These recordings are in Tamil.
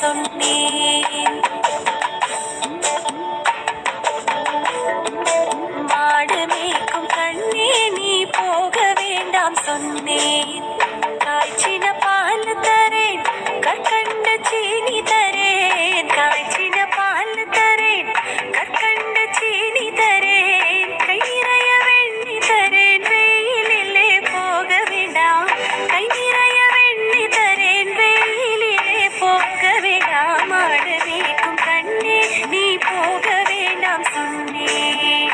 சொன்னேன். மாடு மேய்க்கும் கண்ணே நீ போக வேண்டாம் சொன்னேன். காய்ச்சின பால் தரேன், கற்கண்ட சீனி தரேன். காய்ச்சின பால் தரேன், கற்கண்ட சீனி தரேன். கை நிறைய வெண்ணி தரேன், வெயிலிலே போக வேண்டாம். கை நிறைய வெண்ணி தரேன், வெயிலிலே போக வேண்டாம். மாடு மேய்க்கும் கண்ணே நீ போக வேண்டாம் சொன்னேன்.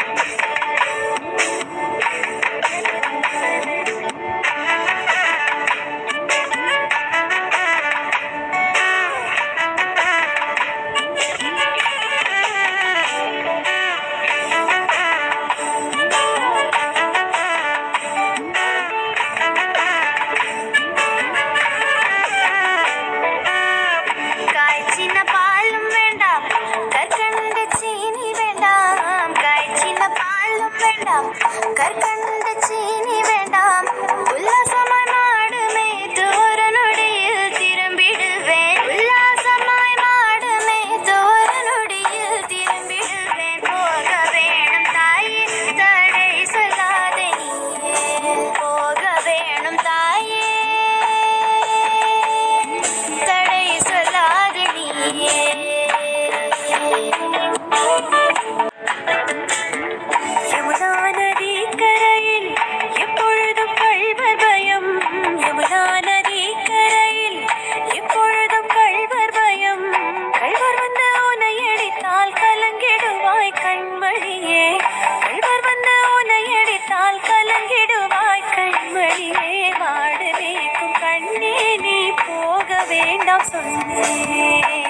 காய்ச்சின பாலும் வேண்டாம், கற்கண்ட சீனி வேண்டாம். காய்ச்சின பாலும் வேண்டாம், கற்கண்ட சீனி வேண்டாம். உல்லாசமாய் மாடு மேய்த்து ஒரு நொடியில் திரும்பிடுவேன். உல்லாசமாய் மாடு மேய்த்து ஒரு நொடியில் திரும்பிடுவேன். போக வேணும் தாயே, தடை சொல்லாதே நீயே. போக வேணும் தாயே, தடை சொல்லாதே நீயே. யமுனா நதி கரையில் எப்பொழுதும் கள்வர் பயம். யமுனா நதி கரையில் எப்பொழுதும் கள்வர் பயம். கள்வர் வந்து உன்னை அடித்தால் கலங்கிடுவாய் கண்மணியே. கள்வர் வந்து உன்னை அடித்தால் கலங்கிடுவாய் கண்மணியே. மாடு மேய்க்கும் கண்ணே நீ போக வேண்டாம் சொன்னேன்.